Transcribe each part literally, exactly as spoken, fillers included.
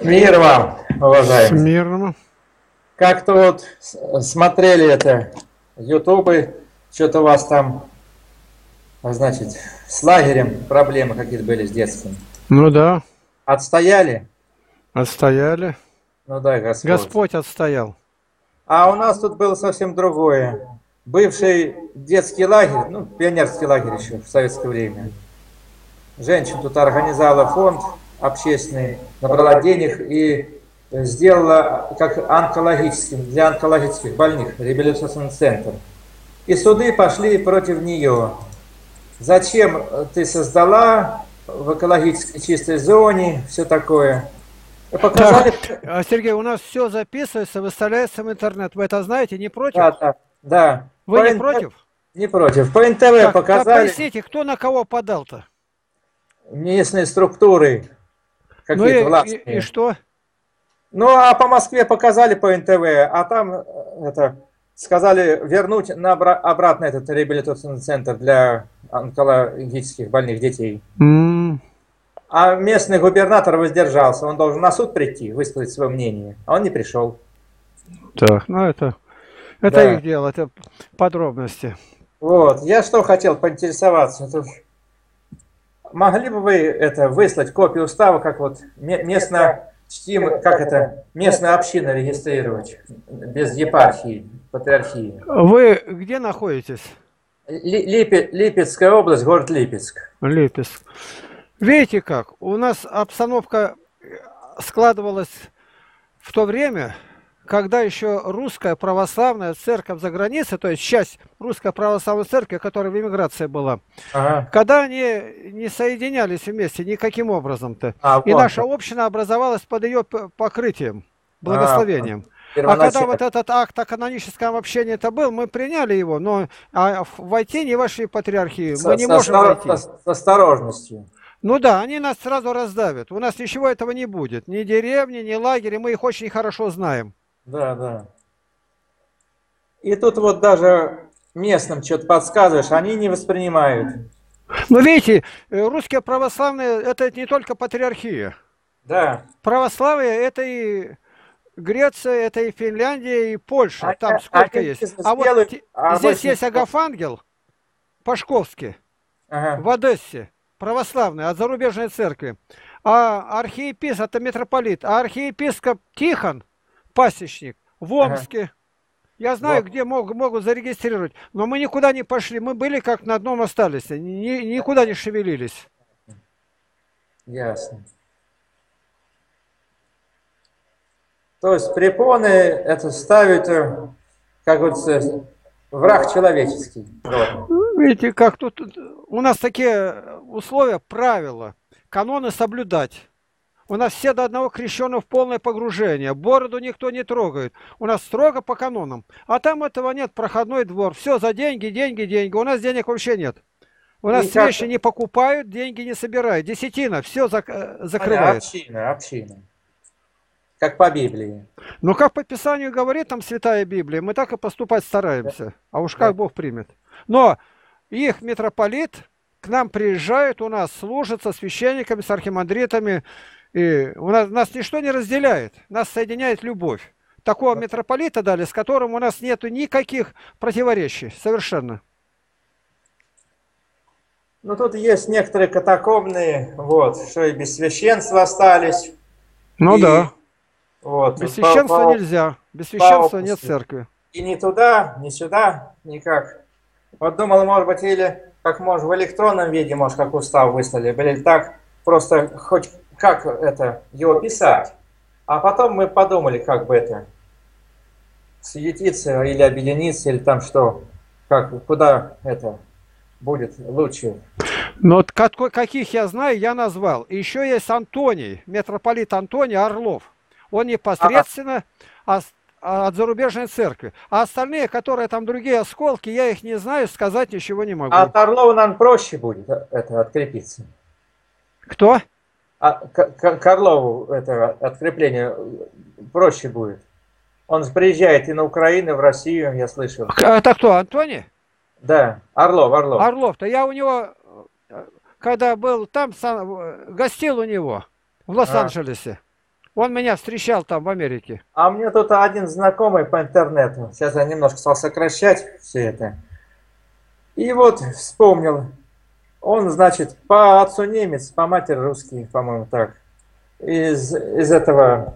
Мир вам, С уважаемые. мирным. Как-то вот с- смотрели это, ютубы, что-то у вас там, а, значит, с лагерем проблемы какие-то были с детством. Ну да, Отстояли? отстояли. Ну дай Господь. Господь отстоял. А у нас тут было совсем другое. Бывший детский лагерь, ну, пионерский лагерь еще в советское время. Женщина тут организовала фонд общественный, набрала денег и сделала как онкологическим, для онкологических больных реабилитационный центр. И суды пошли против нее. Зачем ты создала в экологически чистой зоне, все такое. И показали, А, Сергей, у нас все записывается, выставляется в интернет. Вы это знаете? Не против? да, да, да. Вы По не эн тэ против? не против. По эн тэ вэ Так, так показали поясните, кто на кого подал-то? местные структуры Ну какие-то и, и, и властные. что? Ну, а по Москве показали по эн тэ вэ, а там э, это сказали вернуть на обра- обратно этот реабилитационный центр для онкологических больных детей. М, А местный губернатор воздержался. Он должен на суд прийти, высказать свое мнение. А он не пришел. Так, ну это, это Да. их дело, это подробности. Вот. Я что хотел поинтересоваться. Тут могли бы вы это выслать копию устава, как вот ме- местно чтим, как это, местная община регистрировать без епархии, патриархии? Вы где находитесь? Ли- Липе- Липецкая область, город Липецк. Липецк. Видите как? У нас обстановка складывалась в то время, когда еще русская православная церковь за границей, то есть часть русской православной церкви, которая в эмиграции была, Ага. когда они не соединялись вместе никаким образом-то, А, и вот наша как. община образовалась под ее п- покрытием, А, благословением. А когда вот первоначально. этот акт о каноническом общении это был, мы приняли его, но а в- войти не вошли в патриархию, мы Со, не со можем стор- войти. со- с осторожностью. Ну да, они нас сразу раздавят. У нас ничего этого не будет. Ни деревни, ни лагеря. Мы их очень хорошо знаем. Да, да. И тут вот даже местным что-то подсказываешь, они не воспринимают. Но видите, э, русские православные это не только патриархия. Да. Православие это и Греция, это и Финляндия, и Польша. Они, Там сколько они есть. бизнес А вот делают, те- а здесь больше есть ничего. Агафангел Пашковский Ага, в Одессе. Православный, от зарубежной церкви. А архиепископ, это митрополит. А архиепископ Тихон, пасечник, в ага. Омске. Я знаю, Вот. где мог- могут зарегистрировать, но мы никуда не пошли. Мы были как на одном остались, ни- никуда не шевелились. Ясно. То есть препоны это ставят, э, как говорится, враг человеческий. Вот. Ну, видите, как тут э, у нас такие условия, правила, каноны соблюдать. У нас все до одного крещены в полное погружение. Бороду никто не трогает. У нас строго по канонам. А там этого нет, проходной двор. Все за деньги, деньги, деньги. У нас денег вообще нет. У нас И как вещи не покупают, деньги не собирают. Десятина, все понятно, закрывает. община, община. Как по Библии. Но как по Писанию говорит там Святая Библия, мы так и поступать Да, стараемся. А уж да. как Бог примет. Но их митрополит к нам приезжает, у нас служит со священниками, с архимандритами. И у нас, нас ничто не разделяет, нас соединяет любовь. Такого митрополита дали, с которым у нас нету никаких противоречий. Совершенно. Ну тут есть некоторые катакомные, вот, что и без священства остались. Ну И да. вот, Без по, священства по, нельзя. Без по священства нет опусу. церкви. И ни туда, ни сюда, никак. Вот думал, может быть, или как может в электронном виде, может, как устав выслали, или так, просто хоть как это, его писать. А потом мы подумали, как бы это, съединиться или объединиться, или там что, как, куда это будет лучше. Но вот какой- каких я знаю, я назвал. И еще есть Антоний, митрополит Антоний Орлов. Он А, непосредственно ос- а, от зарубежной церкви. А остальные, которые там другие осколки, я их не знаю, сказать ничего не а могу. от Орлова, наверное, проще будет э, это открепиться. Кто? А к, к- к Орлову это открепление проще будет. Он же приезжает и на Украину, и в Россию, я слышал. К- Это кто, Антоний? Да, Орлов, Орлов. Орлов-то. Я у него, э, когда был там, сам, э, гостил у него в А, Лос-Анджелесе. Он меня встречал там в Америке. А мне тут один знакомый по интернету, сейчас я немножко стал сокращать все это, и вот вспомнил, он, значит, по отцу немец, по матери русский, по-моему, так, из, из этого...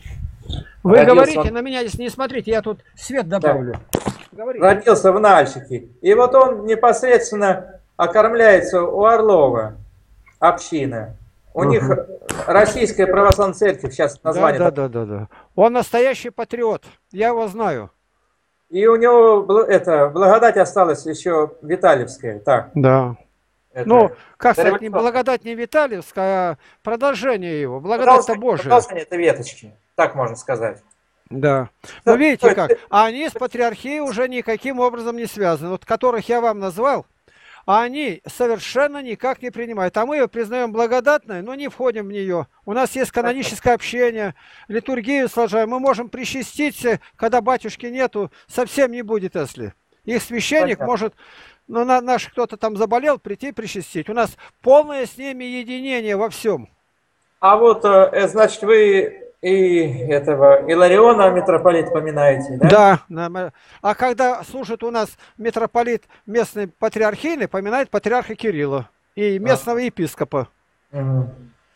Вы родился говорите, он, на меня здесь не смотрите, я тут свет добавлю. да, Говорите. родился в Нальчике, и вот он непосредственно окормляется у Орлова, община. У Угу. них Российская Православная Церковь, сейчас Да, название. да, да, да, да. Он настоящий патриот, я его знаю. И у него бл- это, благодать осталась еще Витальевская. Так, Да. это, Ну, как сказать, не дореволюционная. благодать не Витальевская, а продолжение его. Благодать-то Продолжение, Божия. продолжение этой веточки, так можно сказать. Да. Да, Но видите то как, есть, а они с патриархией уже никаким образом не связаны. Вот которых я вам назвал, а они совершенно никак не принимают. А мы ее признаем благодатной, но не входим в нее. У нас есть каноническое общение, литургию сложаем. Мы можем причаститься, когда батюшки нету, совсем не будет, если. Их священник понятно. может, ну, на, наш кто-то там заболел, прийти причастить. У нас полное с ними единение во всем. А вот, э, значит, вы и этого Илариона митрополит поминаете, да? Да, на- а когда служит у нас митрополит местный патриархийный, поминает патриарха Кирилла и местного епископа. Мгм.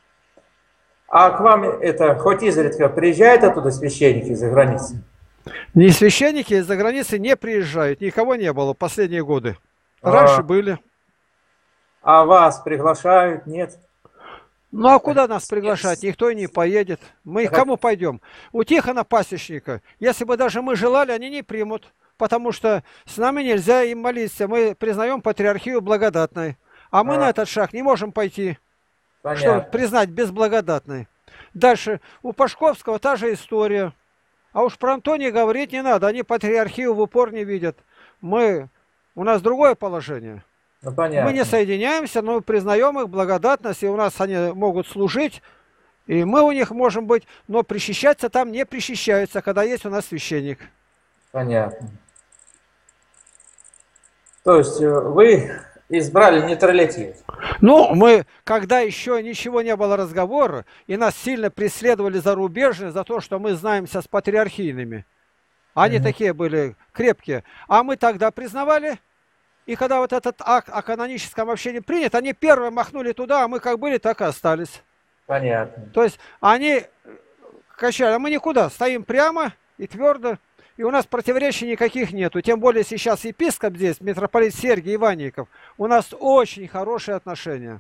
А к вам это, хоть изредка приезжают оттуда священники из-за границы? Ни священники из-за границы не приезжают, никого не было последние годы. А, Раньше были. а вас приглашают, нет? Ну а куда нас приглашать? Никто и не поедет. Мы к кому пойдем? У Тихона Пасечника. Если бы даже мы желали, они не примут. Потому что с нами нельзя им молиться. Мы признаем патриархию благодатной. А мы А, на этот шаг не можем пойти. Что понятно. признать безблагодатной. Дальше. У Пашковского та же история. А уж про Антония говорить не надо. Они патриархию в упор не видят. Мы... У нас другое положение. Ну, Мы понятно. не соединяемся, но признаем их благодатность, и у нас они могут служить, и мы у них можем быть, но причащаться там не причащаются, когда есть у нас священник. Понятно. То есть э, вы избрали нейтралитет. Ну, мы, когда еще ничего не было разговора, и нас сильно преследовали зарубежные за то, что мы знаемся с патриархийными, они Мгм. такие были крепкие, а мы тогда признавали. И когда вот этот акт о каноническом общении принят, они первые махнули туда, а мы как были, так и остались. Понятно. То есть они качали, а мы никуда, стоим прямо и твердо, и у нас противоречий никаких нету. Тем более сейчас епископ здесь, митрополит Сергий Иванников, у нас очень хорошие отношения.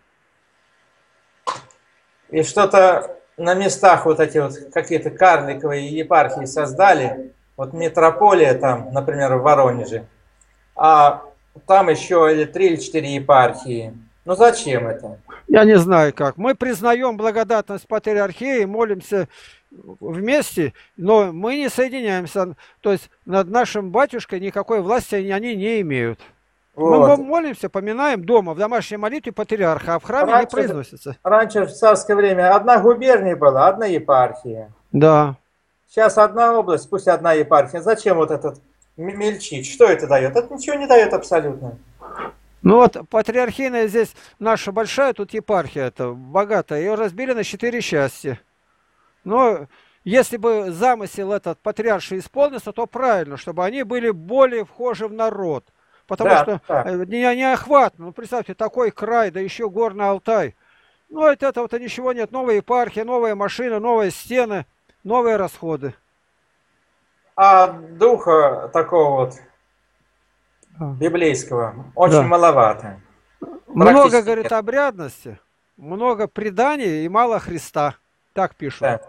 И что-то на местах вот эти вот какие-то карликовые епархии создали. Вот митрополия там, например, в Воронеже. А там еще или три или четыре епархии. Ну зачем это? Я не знаю как. Мы признаем благодатность патриархии, молимся вместе, но мы не соединяемся. То есть над нашим батюшкой никакой власти они не имеют. Мы Вот. молимся, поминаем дома, в домашней молитве патриарха, а в храме Раньше- не произносится. Раньше в царское время одна губерния была, одна епархия. Да. Сейчас одна область, пусть одна епархия. Зачем вот этот м- мельчить? Что это дает? Это ничего не дает абсолютно. Ну вот патриархийная здесь наша большая тут епархия, это богатая, ее разбили на четыре части. Но если бы замысел этот патриарший исполнился, то правильно, чтобы они были более вхожи в народ. Потому Да, что да. э, не, не охватно. Ну представьте, такой край, да еще горный Алтай. Ну от этого-то ничего нет. Новая епархия, новая машина, новые стены, новые расходы. А духа такого вот Да. библейского очень Да. маловато. Много, Практически говорит, нет. обрядности, много преданий и мало Христа. Так пишут. Да.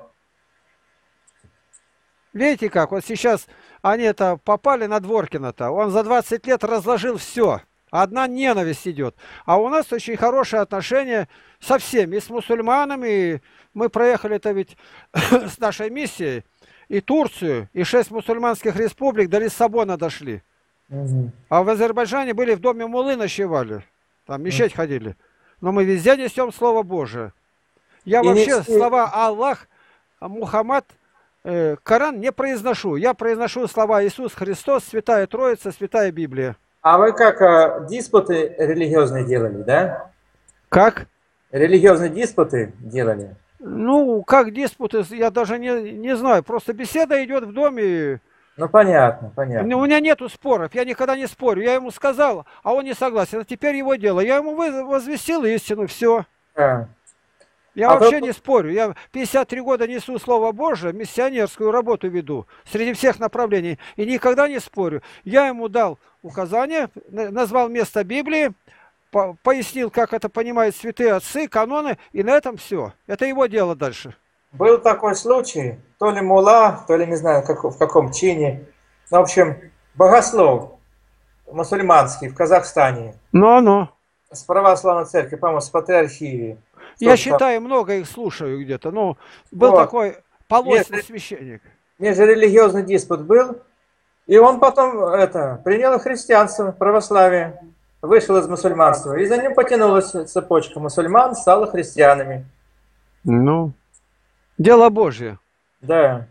Видите как, вот сейчас они это попали на Дворкина-то, он за двадцать лет разложил все, одна ненависть идет. А у нас очень хорошие отношения со всеми, и с мусульманами, и мы проехали это ведь с нашей миссией, и Турцию, и шесть мусульманских республик до Лиссабона дошли. Мгм. А в Азербайджане были в доме муллы ночевали, там мечеть ходили. Но мы везде несем Слово Божие. Я И вообще нести- слова Аллах, Мухаммад, э, Коран не произношу. Я произношу слова Иисус Христос, Святая Троица, Святая Библия. А вы как а, диспуты религиозные делали, да? Как? Религиозные диспуты делали? Ну, как диспуты, я даже не, не знаю. Просто беседа идет в доме. Ну, понятно, Ну, у понятно. меня нету споров, я никогда не спорю. Я ему сказал, а он не согласен. А теперь его дело. Я ему вы- возвестил истину, все. Да. Я А вообще тут, не спорю. Я пятьдесят три года несу Слово Божие, миссионерскую работу веду среди всех направлений. И никогда не спорю. Я ему дал указание, на- назвал место Библии, по- пояснил, как это понимают святые отцы, каноны, и на этом все. Это его дело дальше. был такой случай, то ли мула, то ли не знаю, как, в каком чине. Ну, в общем, богослов мусульманский в Казахстане Ну-ну. с православной церкви, по-моему, с патриархии. Я Что-то там. считаю, много их слушаю где-то. Ну, был Вот. такой Полосин Между- священник. Межрелигиозный диспут был. И он потом это, принял христианство, православие, вышел из мусульманства. И за ним потянулась цепочка мусульман, стала христианами. Ну, дело Божье. Да.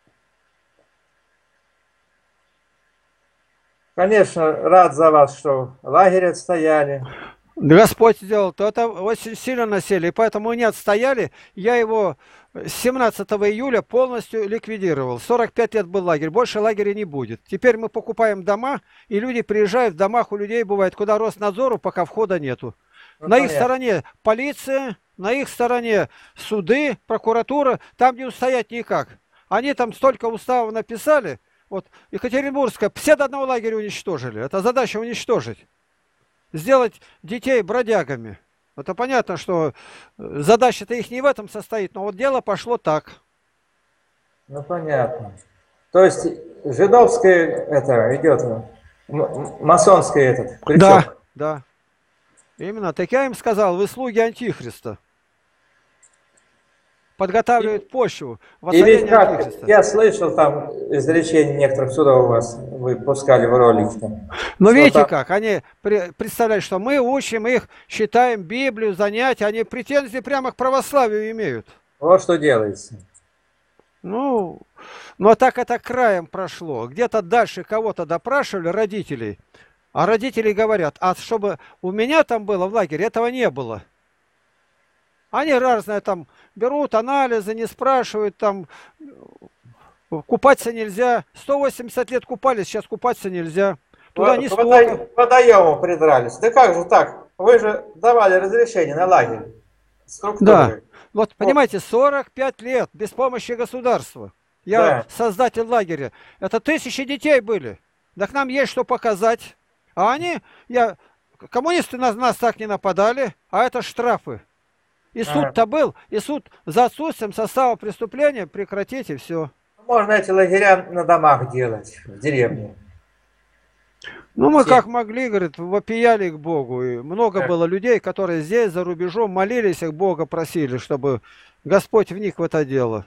Конечно, рад за вас, что лагерь отстояли. Господь сделал, то это очень сильно насели, и поэтому мы не отстояли. Я его семнадцатого июля полностью ликвидировал. сорок пять лет был лагерь, больше лагеря не будет. Теперь мы покупаем дома, и люди приезжают, в домах у людей бывает, куда Роснадзору пока входа нету. Ну, На их понятно. стороне полиция, на их стороне суды, прокуратура, там не устоять никак. Они там столько уставов написали, вот Екатеринбургская, все до одного лагеря уничтожили. Это задача уничтожить. Сделать детей бродягами. Это понятно, что задача-то их не в этом состоит, но вот дело пошло так. Ну, понятно. То есть жидовское это идет, м- м- масонское этот Да, крючок. да. Именно. Так я им сказал, вы слуги Антихриста. Подготавливают почву, И ведь воцарение как, Антихриста. я слышал там изречение некоторых судов у вас, вы пускали в ролики там. Но Что видите там- как, они при- представляют, что мы учим их, читаем Библию, занятия, они претензии прямо к православию имеют. Вот что делается. Ну, ну а так это краем прошло. Где-то дальше кого-то допрашивали, родителей. А родители говорят, а чтобы у меня там было в лагере, этого не было. Они разные там берут анализы, не спрашивают, там купаться нельзя. сто восемьдесят лет купались, сейчас купаться нельзя. Туда не К столько. водо- к водоему придрались. Да как же так? Вы же давали разрешение на лагерь. Структуры. Да. Вот, понимаете, сорок пять лет без помощи государства. Я Да. создатель лагеря. Это тысячи детей были. Да к нам есть что показать. А они, я, коммунисты на нас так не нападали, а это штрафы. И Ага. суд-то был, и суд за отсутствием состава преступления прекратить, и все. Можно эти лагеря на домах делать, в деревне. Ну, мы Все. как могли, говорит, вопияли к Богу. И много Так. было людей, которые здесь, за рубежом, молились, и Бога просили, чтобы Господь вник в это дело.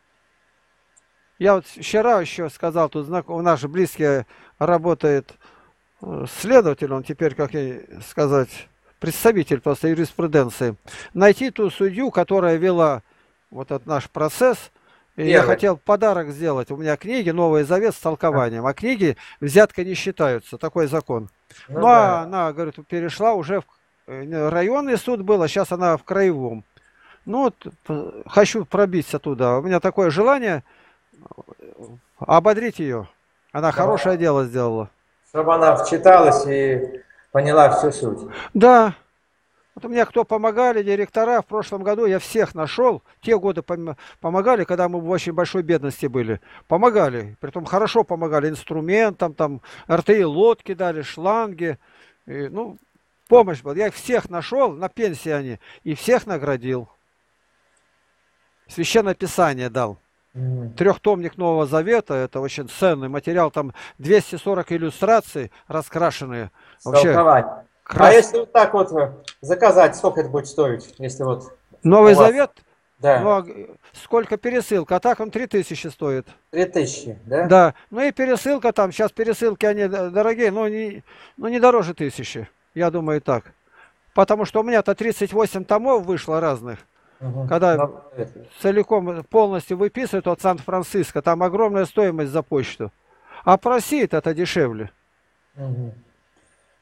Я вот вчера еще сказал, тут знак, у нас же близкий работает э, следователь, он теперь, как я сказать, представитель просто юриспруденции. Найти ту судью, которая вела вот этот наш процесс. И я Первый. хотел подарок сделать. У меня книги «Новый Завет» с толкованием. А книги взяткой не считаются. Такой закон. Ну Ну, да. а она, говорит, перешла уже в э, районный суд был, а сейчас она в краевом. Ну, вот п- хочу пробиться туда. У меня такое желание ободрить ее. Она хорошее дело сделала. Чтобы она вчиталась и поняла всю суть. Да. Вот у меня кто помогали, директора, в прошлом году я всех нашел. Те годы пом- помогали, когда мы в очень большой бедности были. Помогали. Притом хорошо помогали инструментам, там, эр тэ и лодки дали, шланги. И, ну, помощь была. Я их всех нашел, на пенсии они, и всех наградил. Священное Писание дал. М. Трехтомник Нового Завета, это очень ценный материал, там двести сорок иллюстраций раскрашенные. Вообще, Толкование. А крас- если вот так вот э, заказать, сколько это будет стоить? Если вот, Новый у вас- Завет, да, ну, а г- сколько пересылка, а так он три тысячи стоит. три тысячи, да? Да, ну и пересылка там, сейчас пересылки они д- дорогие, но не, ну не дороже тысячи, я думаю так. Потому что у меня-то тридцать восемь томов вышло разных. Мгм. Когда Ну, это, целиком полностью выписывают от Сан-Франциско, там огромная стоимость за почту. А просит это дешевле. мгм.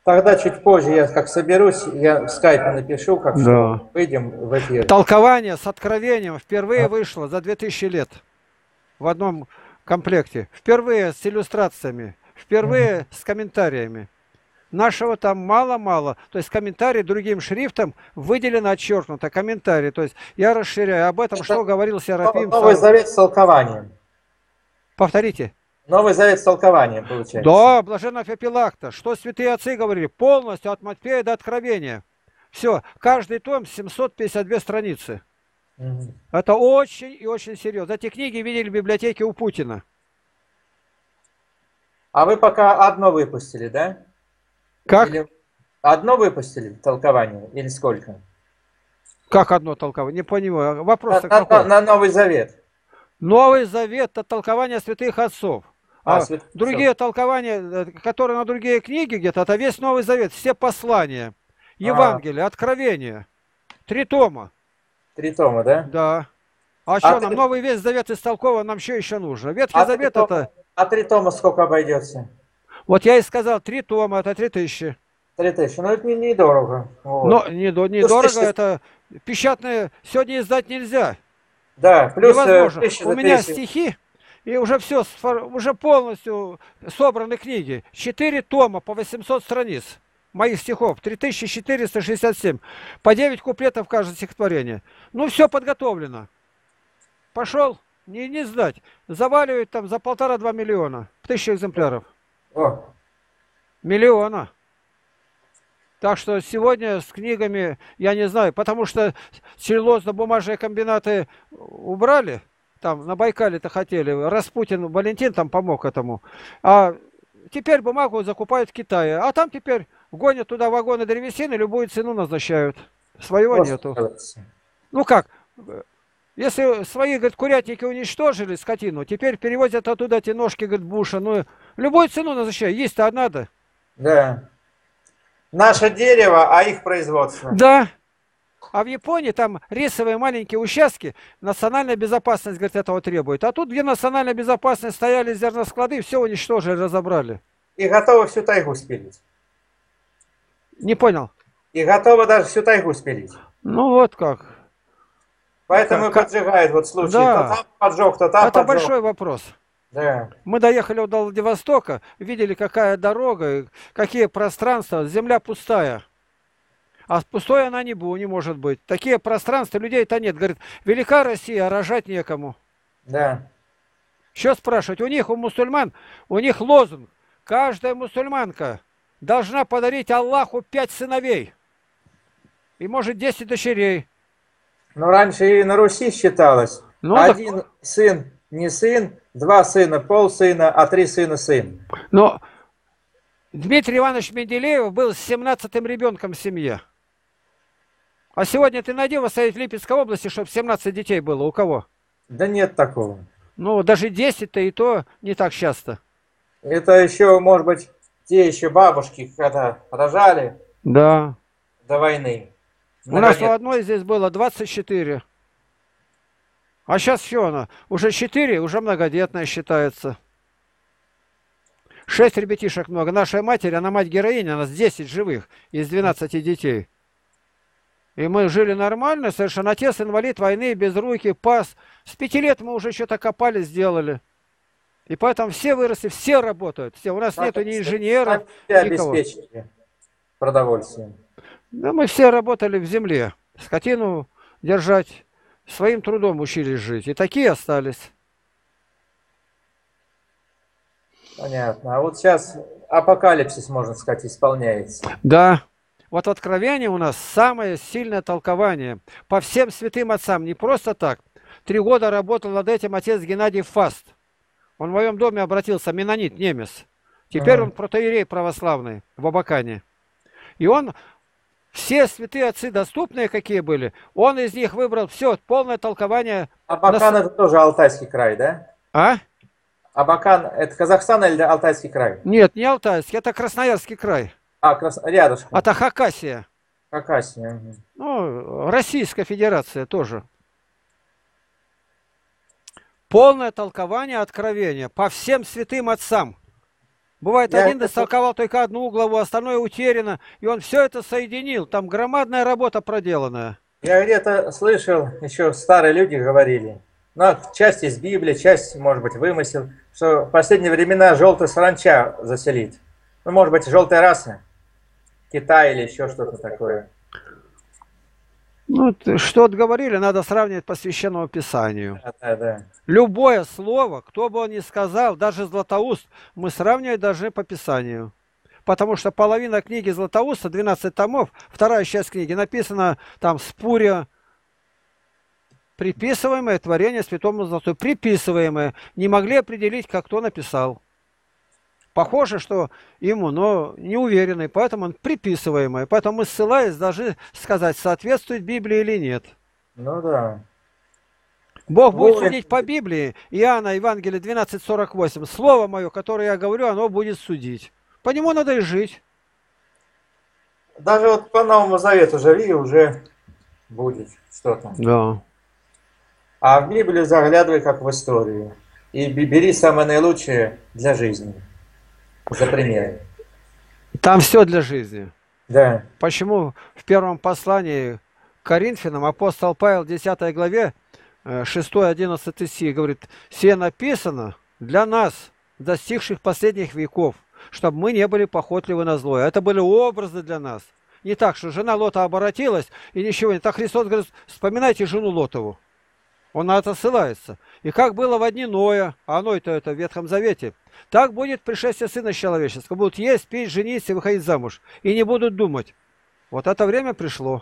Тогда чуть позже я как соберусь, я в скайпе напишу, как Да. что выйдем в эфир. Толкование с откровением впервые вышло за две тысячи лет в одном комплекте. Впервые с иллюстрациями, впервые с комментариями. Нашего там мало-мало. То есть комментарий другим шрифтом выделено, отчеркнуто. Комментарий. То есть я расширяю. Об этом, Это что говорил Серафим. Новый Завет с толкованием. Повторите. Новый Завет с толкованием, получается. Да, блаженного Феопилакта. Что святые отцы говорили? Полностью от Матфея до Откровения. Все. Каждый том семьсот пятьдесят две страницы. Угу. Это очень и очень серьезно. Эти книги видели в библиотеке у Путина. А вы пока одно выпустили, да? Как? Или одно выпустили толкование или сколько? Как одно толкование? Не понимаю. Вопрос на, какой? На, на Новый Завет. Новый Завет – это толкование святых отцов. А, а святых другие отцов. толкования, которые на другие книги где-то, это весь Новый Завет, все послания, Евангелие, а. Откровение. Три тома. Три тома, да? Да. А, а что нам? Три... Новый весь Завет истолкован, нам что еще нужно? Ветхий а Завет тома, это... А три тома сколько обойдется? Вот я и сказал, три тома, это три тысячи. Три тысячи, ну это недорого. Не вот. Но недорого, не дорого, это печатные сегодня издать нельзя. Да, плюс... Невозможно. Тысяча, У меня тысяча. стихи, и уже все, уже полностью собраны книги. Четыре тома по восемьсот страниц моих стихов, три тысячи четыреста шестьдесят семь. По девять куплетов каждое стихотворение. Ну, все подготовлено. Пошел, не, не сдать. Заваливают там за полтора-два миллиона. Тысяча экземпляров. О. Миллиона. Так что сегодня с книгами, я не знаю, потому что целлюлозно-бумажные комбинаты убрали. Там на Байкале-то хотели. Распутин, Валентин там помог этому. А теперь бумагу закупают в Китае. А там теперь гонят туда вагоны древесины, любую цену назначают. Своего Может, нету. кажется. Ну как? Если свои, говорит, курятники уничтожили скотину, теперь перевозят оттуда эти ножки, говорит, буша. Ну, любую цену назначают. Есть-то надо. Да. Наше дерево, а их производство. Да. А в Японии там рисовые маленькие участки, национальная безопасность, говорит, этого требует. А тут, где национальная безопасность, стояли зерносклады, все уничтожили, разобрали. И готовы всю тайгу спилить. Не понял. И готовы даже всю тайгу спилить. Ну вот как. Поэтому как... поджигают вот случаи. Да. То там поджег, то там Это поджег. большой вопрос. Да. Мы доехали до Владивостока, видели, какая дорога, какие пространства, земля пустая. А пустой она не, будет, не может быть. Такие пространства, людей-то нет. Говорит, велика Россия, а рожать некому. Да. Что спрашивать? У них, у мусульман, у них лозунг. Каждая мусульманка должна подарить Аллаху пять сыновей. И может десять дочерей. Но раньше и на Руси считалось. Ну, Один так... сын не сын, два сына полсына, а три сына сын. Но Дмитрий Иванович Менделеев был семнадцатым ребенком в семье. А сегодня ты найди в Липецкой области, чтобы семнадцать детей было. У кого? Да нет такого. Ну, даже десять-то и то не так часто. Это еще, может быть, те еще бабушки, когда рожали. Да. До войны. У нас у одной здесь было двадцать четыре. А сейчас что она? Уже четыре, уже многодетная считается. Шесть ребятишек много. Наша матерь, она мать-героиня, у нас десять живых из двенадцати детей. И мы жили нормально, совершенно. Отец инвалид войны, без руки, пас. С пяти лет мы уже что-то копали, сделали. И поэтому все выросли, все работают. Все. У нас нету ни инженеров, никого. Обеспечили продовольствием. Да, мы все работали в земле. Скотину держать, своим трудом учились жить. И такие остались. Понятно. А вот сейчас апокалипсис, можно сказать, исполняется. Да. Вот в Откровении у нас самое сильное толкование. По всем святым отцам. Не просто так. Три года работал над этим отец Геннадий Фаст. Он в моем доме обратился, менонит, немец. Теперь ага. он протоиерей православный в Абакане. И он, все святые отцы доступные, какие были, он из них выбрал все, полное толкование. Абакан на... это тоже Алтайский край, да? А? Абакан это Казахстан или Алтайский край? Нет, не Алтайский, это Красноярский край. А, крас... рядышком. Это Хакасия. Хакасия. Угу. Ну, Российская Федерация тоже. Полное толкование Откровения по всем святым отцам. Бывает, Я один это истолковал только одну главу, остальное утеряно, и он все это соединил. Там громадная работа проделанная. Я где-то слышал, еще старые люди говорили, ну, часть из Библии, часть, может быть, вымысел, что в последние времена желтая саранча заселит. Ну, может быть, желтая раса, Китай или еще что-то такое. Ну, т- что говорили, надо сравнивать по Священному Писанию. Да, да, да. Любое слово, кто бы он ни сказал, даже Златоуст, мы сравнивать должны по Писанию. Потому что половина книги Златоуста, двенадцать томов, вторая часть книги написана там спуря, приписываемое творение святому Златоусту. Приписываемое. Не могли определить, как кто написал. Похоже, что ему, но не уверенный, поэтому он приписываемое. Поэтому мы, ссылаясь, должны сказать, соответствует Библии или нет. Ну да. Бог будет Вот. судить по Библии. Иоанна, Евангелие двенадцать сорок восемь. Слово мое, которое я говорю, оно будет судить. По нему надо и жить. Даже вот по Новому Завету живи, уже будет что-то. Да. А в Библию заглядывай, как в историю. И бе- бери самое наилучшее для жизни. За пример. Там все для жизни. Да. Почему в первом послании к Коринфянам апостол Павел в десятой главе шесть-одиннадцать стих говорит: «Все написано для нас, достигших последних веков, чтобы мы не были похотливы на злое». Это были образы для нас. Не так, что жена Лота оборотилась и ничего не. Так Христос говорит: вспоминайте жену Лотову. Он на это ссылается. И как было в дни Ноя, а Ной-то это в Ветхом Завете, так будет пришествие Сына Человеческого. Будут есть, пить, жениться и выходить замуж. И не будут думать. Вот это время пришло.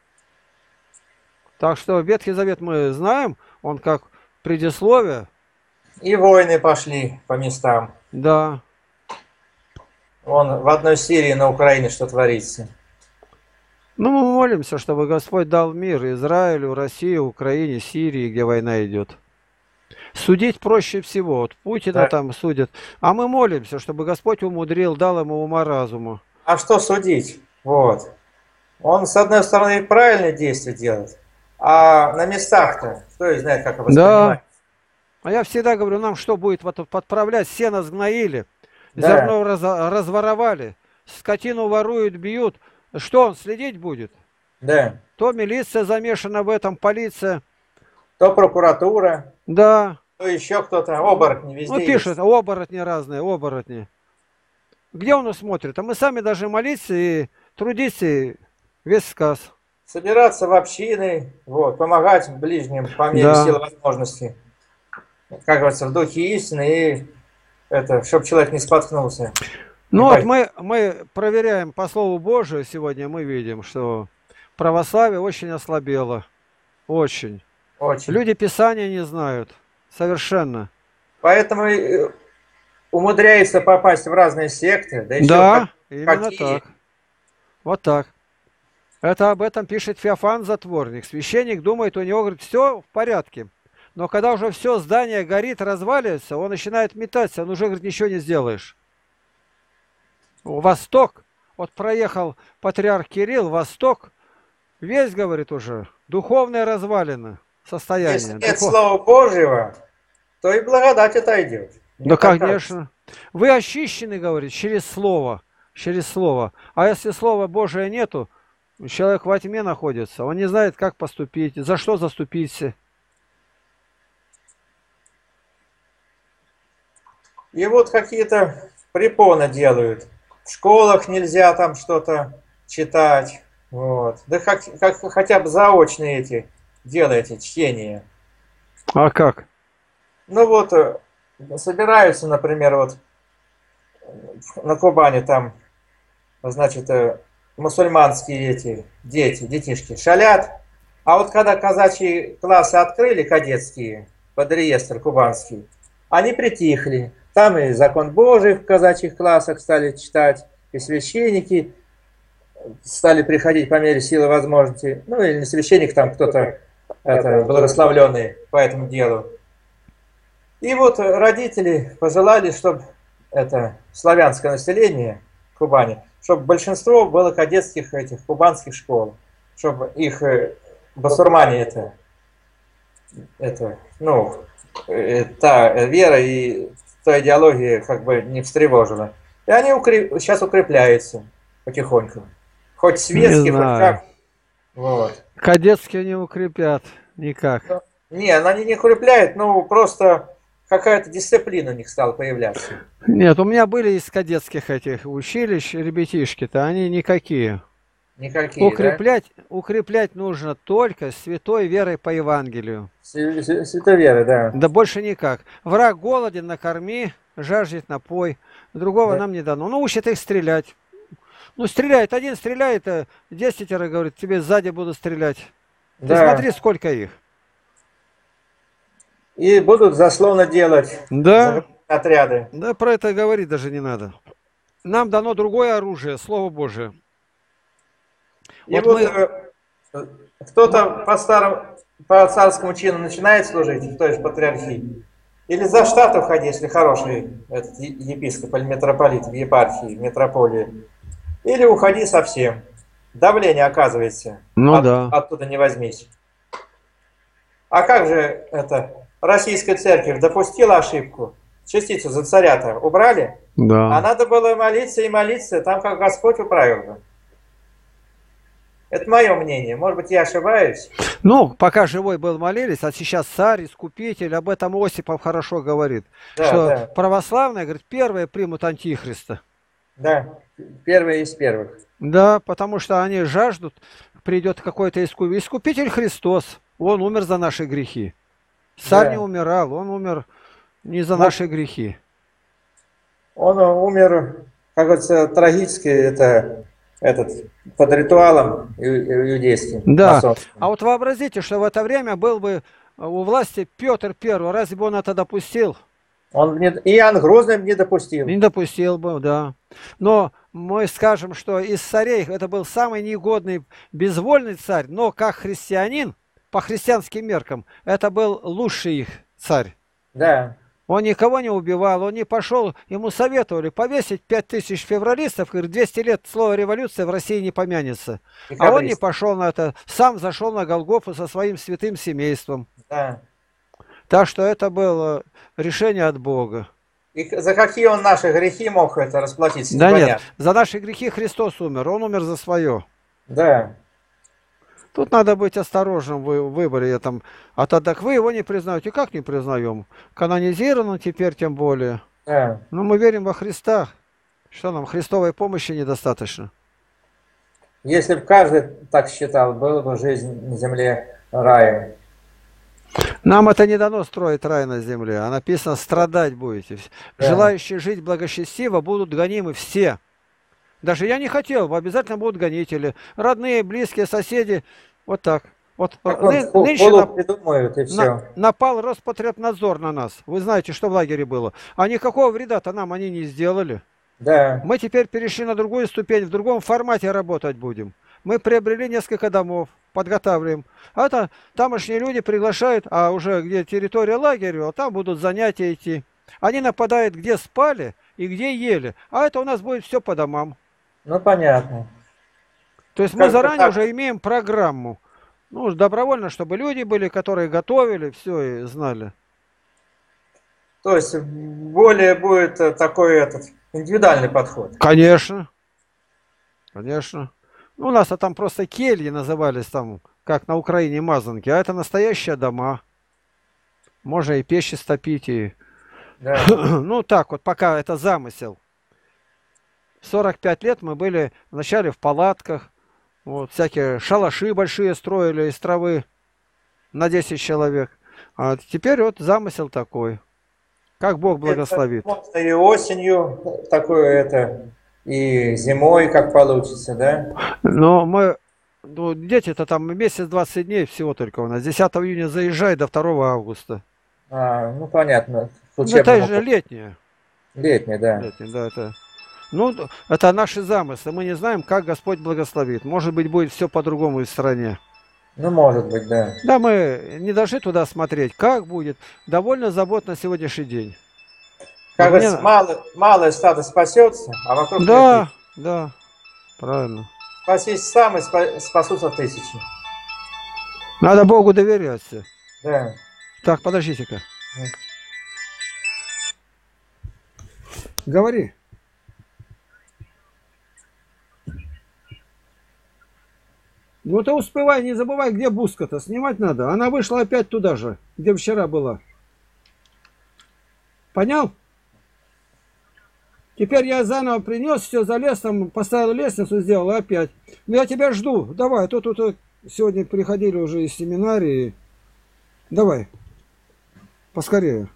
Так что Ветхий Завет мы знаем, он как предисловие. И войны пошли по местам. Да. Вон в одной Сирии на Украине что творится. Ну, мы молимся, чтобы Господь дал мир Израилю, России, Украине, Сирии, где война идет. Судить проще всего. Вот Путина Да. там судят. А мы молимся, чтобы Господь умудрил, дал ему ума разума. А что судить? Вот. Он, с одной стороны, правильные действия делает, а на местах-то, кто и знает, как его воспринимать. А я всегда говорю, нам что будет вот подправлять? Сено сгноили, Да. зерно раз- разворовали, скотину воруют, бьют. Что он следить будет? Да. То милиция замешана в этом, полиция. То прокуратура, Да. то еще кто-то, оборотни везде Ну, есть. пишут, оборотни разные, оборотни. Где он смотрит? А мы сами должны молиться и трудиться, и весь сказ. Собираться в общины, вот, помогать ближним по мере Да. сил и возможностей. Как говорится, в духе истины, и это, чтобы человек не споткнулся. Ну Не вот пой- мы, мы проверяем по Слову Божию сегодня, мы видим, что православие очень ослабело. Очень. Очень. Люди Писания не знают. Совершенно. Поэтому э, умудряется попасть в разные секты, да еще Да, как- именно какие. так. Вот так. Это об этом пишет Феофан Затворник. Священник думает, у него, говорит, все в порядке. Но когда уже все здание горит, разваливается, он начинает метаться, он уже, говорит, ничего не сделаешь. Восток, вот проехал патриарх Кирилл, Восток, весь, говорит, уже духовное развалина, состояние. Если нет Духов- Слова Божьего, то и благодать отойдет. Мне Да, так конечно. Вы очищены, говорит, через слово, через слово. А если слова Божия нету, человек во тьме находится, он не знает, как поступить, за что заступиться. И вот какие-то препоны делают. В школах нельзя там что-то читать. Вот. Да как, как хотя бы заочные эти делайте, чтения. А как? Ну вот, э, собираются, например, вот на Кубани там, значит, э, мусульманские эти дети, детишки шалят. А вот когда казачьи классы открыли, кадетские, под реестр кубанский, они притихли. Там и закон Божий в казачьих классах стали читать, и священники стали приходить по мере силы возможности. Ну, или не священник, там кто-то это, благословленный по этому делу. И вот родители пожелали, чтобы это славянское население Кубани, чтобы большинство было кадетских этих кубанских школ, чтобы их э, басурмане это, это, ну, э, та вера и та идеология как бы не встревожила. И они укреп... сейчас укрепляются потихоньку. Хоть светские, хоть как. Вот. Кадетские не укрепят никак. Но, не, они не укрепляют, но просто какая-то дисциплина у них стала появляться. Нет, у меня были из кадетских этих училищ ребятишки-то, они никакие. Никакие, укреплять, да? Укреплять нужно только святой верой по Евангелию. Святой верой, да. Да больше никак. Враг голоден, накорми, жаждет, напой. Другого Да. нам не дано. Ну, учат их стрелять. Ну, стреляет, один стреляет, а десятеро говорит, тебе сзади будут стрелять. Ты Да. смотри, сколько их. И будут заслоны делать. Да. Отряды. Да, про это говорить даже не надо. Нам дано другое оружие, Слово Божие. И вот вот мы... кто-то по старому, по царскому чину начинает служить в той же патриархии. Или за штат уходи, если хороший этот епископ или митрополит в епархии, в метрополии. Или уходи совсем. Давление оказывается. Ну от, да. Оттуда не возьмись. А как же это? Российская церковь допустила ошибку. Частицу за царя-то убрали. Да. А надо было молиться и молиться, там как Господь управил бы. Это мое мнение. Может быть, я ошибаюсь. Ну, пока живой был, молились, а сейчас царь, искупитель, об этом Осипов хорошо говорит. Да, что да. православные, говорит, первые примут антихриста. Да, первые из первых. Да, потому что они жаждут, придет какой-то искупитель. Искупитель Христос, он умер за наши грехи. Царь Да. не умирал, он умер не за Вот. наши грехи. Он умер, как говорится, трагически, это, этот, под ритуалом ию- иудейским. Да, масонским. а вот вообразите, что в это время был бы у власти Петр Первый, разве бы он это допустил? Он не, Иоанн Грозный не допустил. Не допустил бы, да. Но мы скажем, что из царей это был самый негодный, безвольный царь, но как христианин, по христианским меркам, это был лучший их царь. Да. Он никого не убивал, он не пошел, ему советовали повесить пять тысяч февралистов, говорит, двести лет слово революция в России не помянется. А он не пошел на это, сам зашел на Голгофу со своим святым семейством. Да. Так что это было решение от Бога. И за какие он наши грехи мог это расплатиться? Да непонятно. нет, за наши грехи Христос умер, он умер за свое. Да. Тут надо быть осторожным в выборе. Я там, а тогда вы его не признаете. Как не признаем? Канонизирован теперь тем более. Да. Но мы верим во Христа. Что нам, Христовой помощи недостаточно? Если бы каждый так считал, была бы жизнь на земле раем. Нам это не дано строить рай на земле, а написано страдать будете. Да. Желающие жить благочестиво будут гонимы все. Даже я не хотел бы, обязательно будут гонители. Родные, близкие, соседи. Вот так. Вот Так ны- он нынче полу на- придумают, и все. на- напал Роспотребнадзор на нас. Вы знаете, что в лагере было. А никакого вреда-то нам они не сделали. Да. Мы теперь перешли на другую ступень, в другом формате работать будем. Мы приобрели несколько домов, подготавливаем. А это тамошние люди приглашают, а уже где территория лагеря, там будут занятия идти. Они нападают, где спали и где ели. А это у нас будет все по домам. Ну, понятно. То есть мы Как-то заранее так. уже имеем программу. Ну, добровольно, чтобы люди были, которые готовили, все и знали. То есть более будет э, такой этот индивидуальный подход. Конечно. Конечно. Ну, у нас а там просто кельи назывались там, как на Украине мазанки, а это настоящие дома. Можно и печи стопить, и... Да. Ну, так вот, пока это замысел. сорок пять лет мы были вначале в палатках, вот, всякие шалаши большие строили из травы на десять человек. А теперь вот замысел такой. Как Бог благословит. Это можно и осенью такое это, и зимой как получится, да? Но мы, ну, дети-то там месяц двадцать дней всего только у нас. десятого июня заезжай до второго августа. А, ну понятно. Ну, это Учебному- же летнее. Летний, да. Летнее, да, это... Ну, это наши замыслы. Мы не знаем, как Господь благословит. Может быть, будет все по-другому в стране. Ну, может быть, да. Да, мы не должны туда смотреть, как будет. Довольно забот на сегодняшний день. Как Мне- говорится, мало, малое стадо спасется, а вокруг Да, да, правильно. спасись сам и спа- спасутся тысячи. Надо Богу доверяться. Да. Так, подождите-ка. Мгм. Говори. Ну ты успевай, не забывай, где Буска-то. Снимать надо. Она вышла опять туда же, где вчера была. Понял? Теперь я заново принес, все залез, там поставил лестницу, сделал и опять. Ну я тебя жду. Давай, тут, тут, тут сегодня приходили уже из семинарии. Давай. Поскорее.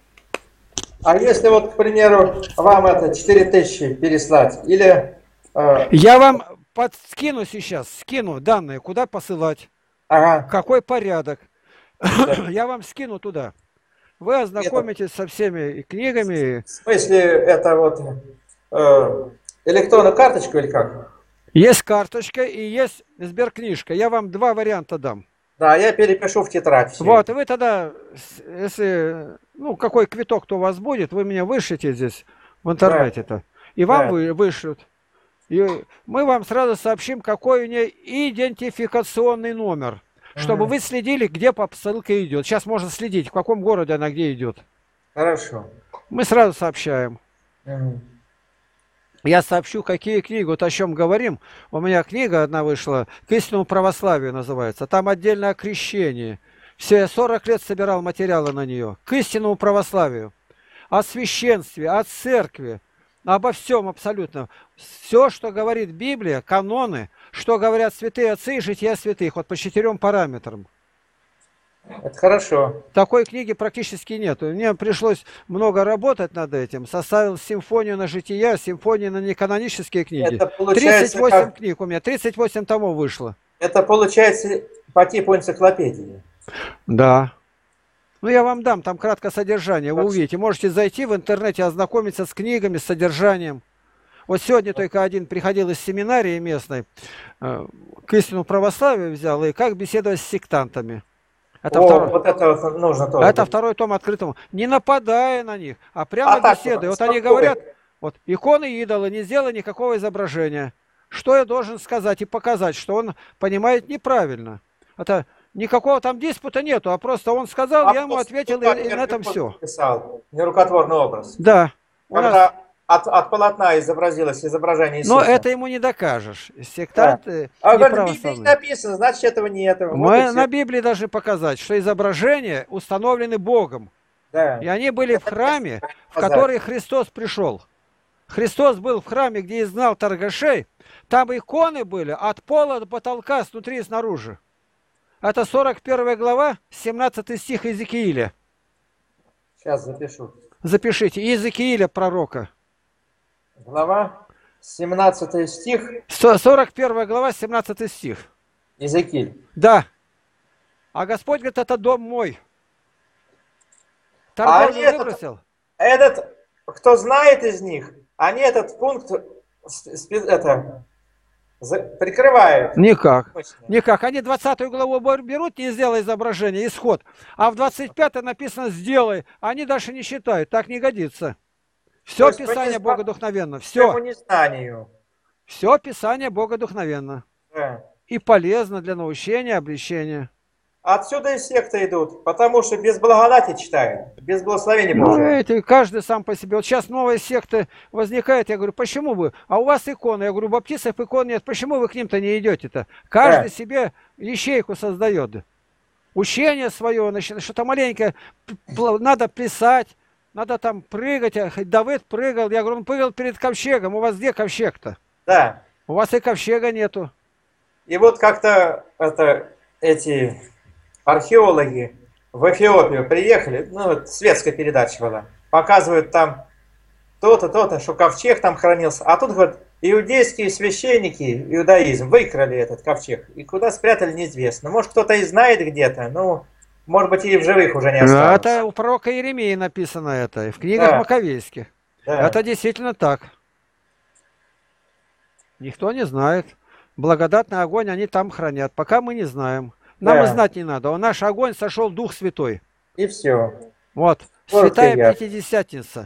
А если вот, к примеру, вам это четыре тысячи переслать, или... Э... Я вам подскину сейчас, скину данные, куда посылать, ага. какой порядок. Да. Я вам скину туда. Вы ознакомитесь это... со всеми книгами. В смысле, это вот э, электронную карточку или как? Есть карточка и есть сберкнижка. Я вам два варианта дам. Да, я перепишу в тетрадь. Все. Вот, и вы тогда, если, ну, какой квиток-то у вас будет, вы меня вышлите здесь в интернете-то. Да. И вам да. вы, вышлют. И мы вам сразу сообщим, какой у нее идентификационный номер. Чтобы угу. вы следили, где по ссылке идет. Сейчас можно следить, в каком городе она где идет. Хорошо. Мы сразу сообщаем. Угу. Я сообщу, какие книги, вот о чем говорим. У меня книга одна вышла, «К истинному православию» называется. Там отдельное крещение. Все, я сорок лет собирал материалы на нее. «К истинному православию». О священстве, о церкви, обо всем абсолютно. Все, что говорит Библия, каноны, что говорят святые отцы и жития святых. Вот по четырем параметрам. Это хорошо. Такой книги практически нет. Мне пришлось много работать над этим. Составил симфонию на жития, симфонию на неканонические книги. Это тридцать восемь как... книг у меня, тридцать восемь томов вышло. Это получается по типу энциклопедии. Да. Ну, я вам дам там краткое содержание, вы увидите. Можете зайти в интернете, ознакомиться с книгами, с содержанием. Вот сегодня только один приходил из семинарии местной, к истинному православию взял, и как беседовать с сектантами. Это, О, второй... вот это вот нужно тоже. Это второй том открытому. Не нападая на них, а прямо а беседуя. Вот они говорят, вот иконы идолы, не сделай никакого изображения. Что я должен сказать и показать, что он понимает неправильно. Это никакого там диспута нету, а просто он сказал, а я ему ответил, и, и на этом все. Писал нерукотворный образ. Да. Когда нас... от, от полотна изобразилось изображение Иисуса. Но это ему не докажешь. Сектанты да. А в Библии не написано, значит этого нет. Мы вот на Библии должны показать, что изображения установлены Богом. Да. И они были в храме, в который Христос пришел. Христос был в храме, где изгнал торгашей. Там иконы были от пола до потолка, снутри и снаружи. Это сорок первая глава, семнадцатый стих Иезекииля. Сейчас запишу. Запишите. Иезекииля пророка. Глава, семнадцатый стих. сорок первая глава, семнадцатый стих. Иезекииль. Да. А Господь говорит, это дом мой. Торговлю а выбросил. Этот, этот, кто знает из них, они этот пункт это, прикрывают. Никак. Точно. Никак. Они двадцатую главу берут, не сделай изображение, исход. А в двадцать пятой написано сделай. Они дальше не считают. Так не годится. Все Писание богодухновенно. Все. По незнанию. Все Писание богодухновенно. Да. И полезно для научения, обличения. Отсюда и секты идут, потому что без благодати читают, без благословения Божьего. Ну, это каждый сам по себе. Вот сейчас новые секты возникают, я говорю, почему вы? А у вас иконы. Я говорю, баптистов икон нет, почему вы к ним-то не идете-то? Каждый да. себе ячейку создает. Учение свое, что-то маленькое, надо плясать, надо там прыгать. Давид прыгал, я говорю, он прыгал перед ковчегом. У вас где ковчег-то? Да. У вас и ковчега нету. И вот как-то это, эти... археологи в Эфиопию приехали, ну, вот светская передача была, показывают там то-то, то-то, что ковчег там хранился. А тут, говорят, иудейские священники, иудаизм, выкрали этот ковчег. И куда спрятали, неизвестно. Может, кто-то и знает где-то, ну, может быть, и в живых уже не осталось. Это у пророка Иеремии написано это, и в книгах да. Маковейских. Да. Это действительно так. Никто не знает. Благодатный огонь они там хранят, пока мы не знаем. Нам да. и знать не надо. Он наш огонь сошел Дух Святой. И все. Вот. Святая Пятидесятница.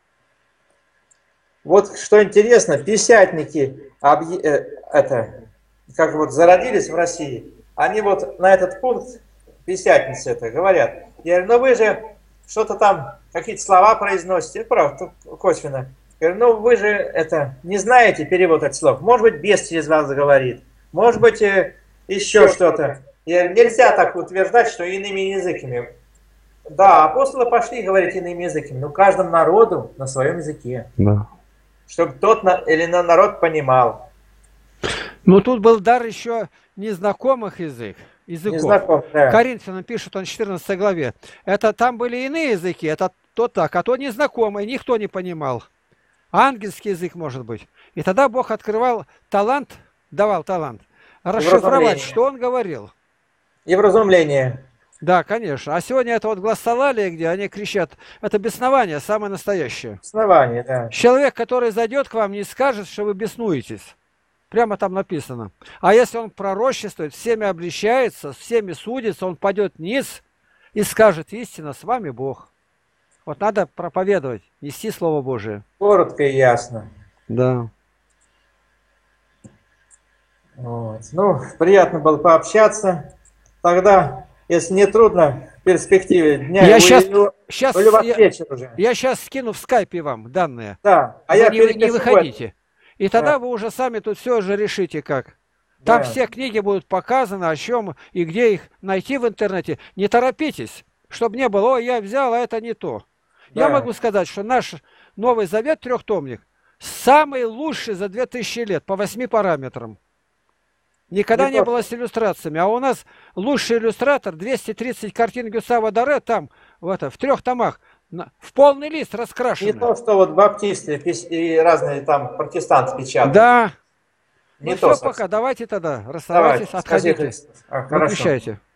Вот что интересно, пятидесятники, это, как вот зародились в России, они вот на этот пункт Пятидесятницы это говорят. Я говорю, ну вы же что-то там, какие-то слова произносите, правда, косвенно. Я говорю, ну вы же это не знаете перевод этих слов. Может быть, бес через вас говорит. Может быть, еще что-то. Нельзя так утверждать, что иными языками. Да, апостолы пошли говорить иными языками, но каждому народу на своем языке. Да. Чтобы тот на, или на народ понимал. Ну, тут был дар еще незнакомых язык, языков. Незнаком, да. Коринфянам пишут, он в четырнадцатой главе. Это там были иные языки, это то так, а то незнакомые, никто не понимал. Ангельский язык, может быть. И тогда Бог открывал талант, давал талант, расшифровать, что он говорил. И вразумление. Да, конечно. А сегодня это вот гласолалия, где они кричат, это беснование, самое настоящее. Беснование, да. Человек, который зайдет к вам, не скажет, что вы беснуетесь. Прямо там написано. А если он пророчествует, всеми обличается, всеми судится, он падет вниз и скажет: истина, с вами Бог. Вот надо проповедовать, нести Слово Божие. Коротко и ясно. Да. Вот. Ну, приятно было пообщаться. Тогда, если не трудно, в перспективе дня... Я или, сейчас, или, сейчас, или у вас я, вечер уже. я сейчас скину в скайпе вам данные. Да, а вы я не, не перепишу выходите. И тогда Да. вы уже сами тут все же решите как. Там Да. все книги будут показаны, о чем и где их найти в интернете. Не торопитесь, чтобы не было: ой, я взял, а это не то. Да. Я могу сказать, что наш Новый Завет трехтомник самый лучший за две тысячи лет по восьми параметрам. Никогда Не не то, было с иллюстрациями. А у нас лучший иллюстратор, двести тридцать картин Гюстава Доре, там, в, это, в трех томах, на- в полный лист раскрашены. Не то, что вот баптисты пис- и разные там протестанты печатают. Да. Не Ну то все, совсем. пока. Давайте тогда. Расставайтесь, Давай, скажи, отходите. Христос. А, хорошо. Выключайте.